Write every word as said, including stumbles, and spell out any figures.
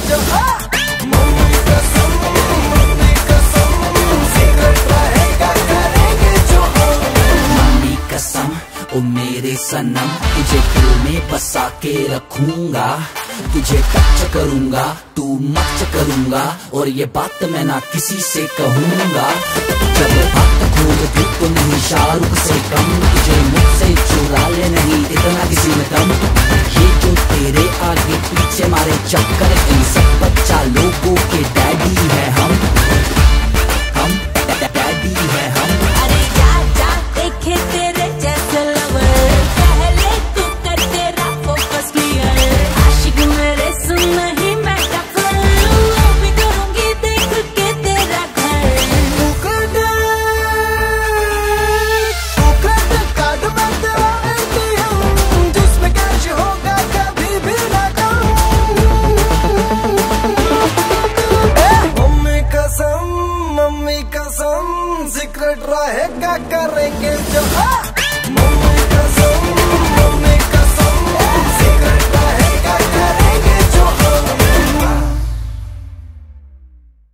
जो मम्मी कसम मम्मी कसम सीक्रेट रहेगा करेंगे जो मम्मी कसम ओ मेरे सनम, तुझे दिल में बसा के रखूंगा, तुझे टच करूंगा तू मच करूंगा, और ये बात मैं ना किसी से कहूंगा। जब बात खोल दी तो नहीं शाहरुख से कम, तुझे मुझसे चुरा ले नहीं इतना किसी में दम। ये जो तेरे आगे पीछे मारे चक्कर, इन सब बच्चा लोगों के डैडी है हम, हम डैडी है हम। अरे जा जा देखे तेरे जैसे लवर, पहले तू कर तेरा फोकस क्लियर, आशिक मेरे सुन नहीं मैं टफर, वो भी करूंगी देख के तेरा घर। तू क्रेडिट तू क्रेडिट कार्ड में तेरा एटीएम, जिसमें कैश होगा कभी भी ना कम। मम्मी कसम मम्मी कसम सीक्रेट रहेगा करेंगे जो